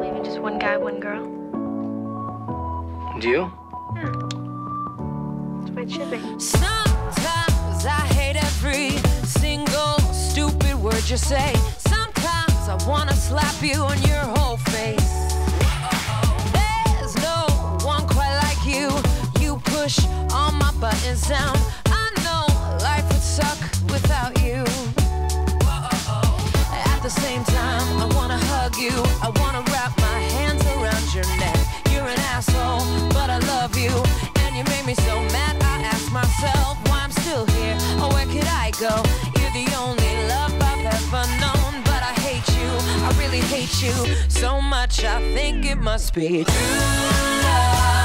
believe in just one guy, one girl. Do you? Yeah. That's the way it should be. Sometimes I hate every single stupid word you say. Sometimes I wanna slap you on your whole face. There's no one quite like you. You push all my buttons down. I know life would suck without you. At the same time, I wanna hug you. I wanna wrap my hands around your neck. You're an asshole, but I love you. And you made me so mad, I ask myself why I'm still here. Or where could I go? You're the only love I've ever known. But I hate you, I really hate you so much I think it must be true love.